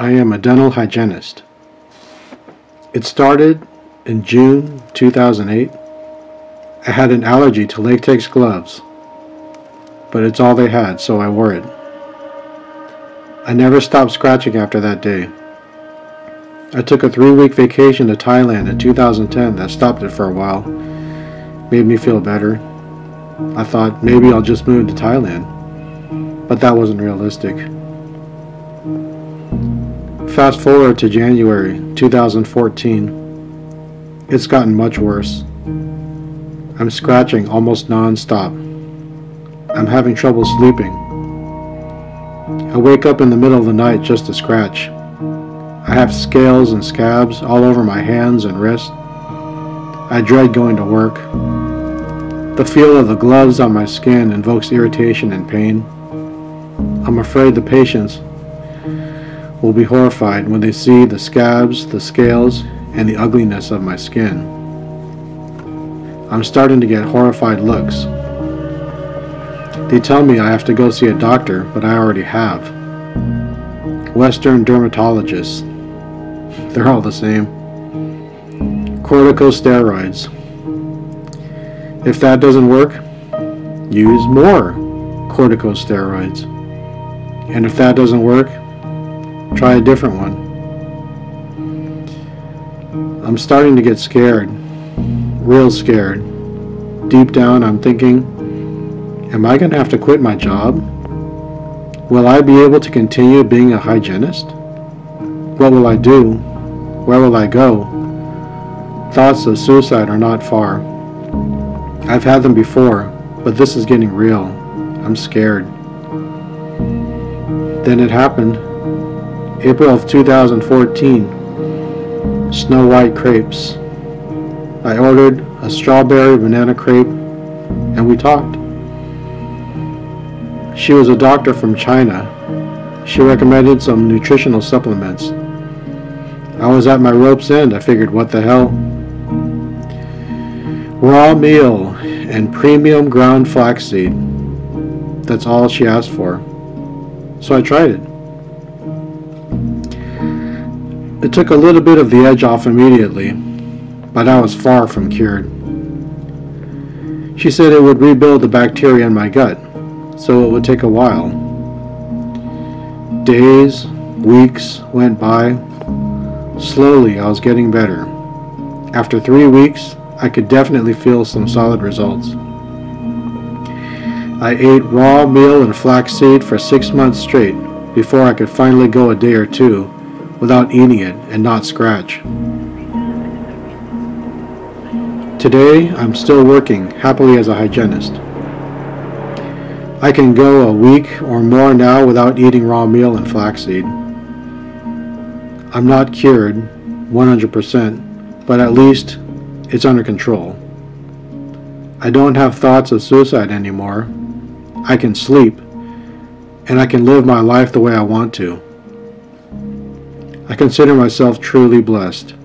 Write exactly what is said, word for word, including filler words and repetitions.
I am a dental hygienist. It started in June two thousand eight. I had an allergy to latex gloves, but it's all they had, so I wore it. I never stopped scratching after that day. I took a three-week vacation to Thailand in two thousand ten that stopped it for a while. Made me feel better. I thought maybe I'll just move to Thailand, but that wasn't realistic. Fast forward to January two thousand fourteen. It's gotten much worse. I'm scratching almost non-stop. I'm having trouble sleeping. I wake up in the middle of the night just to scratch. I have scales and scabs all over my hands and wrists. I dread going to work. The feel of the gloves on my skin invokes irritation and pain. I'm afraid the patients will be horrified when they see the scabs, the scales, and the ugliness of my skin. I'm starting to get horrified looks. They tell me I have to go see a doctor, but I already have. Western dermatologists. They're all the same. Corticosteroids. If that doesn't work, use more corticosteroids. And if that doesn't work, try a different one. I'm starting to get scared. Real scared. Deep down, I'm thinking, am I going to have to quit my job? Will I be able to continue being a hygienist? What will I do? Where will I go? Thoughts of suicide are not far. I've had them before, but this is getting real. I'm scared. Then it happened. April of two thousand fourteen. Snow White crepes. I ordered a strawberry banana crepe, and we talked. She was a doctor from China. She recommended some nutritional supplements. I was at my rope's end. I figured, what the hell? Raw meal and premium ground flaxseed. That's all she asked for. So I tried it. It took a little bit of the edge off immediately, but I was far from cured. She said it would rebuild the bacteria in my gut, so it would take a while. Days, weeks went by. Slowly, I was getting better. After three weeks, I could definitely feel some solid results. I ate raw meal and flaxseed for six months straight before I could finally go a day or two without eating it and not scratch. Today, I'm still working happily as a hygienist. I can go a week or more now without eating raw meal and flaxseed. I'm not cured one hundred percent, but at least it's under control. I don't have thoughts of suicide anymore. I can sleep, and I can live my life the way I want to. I consider myself truly blessed.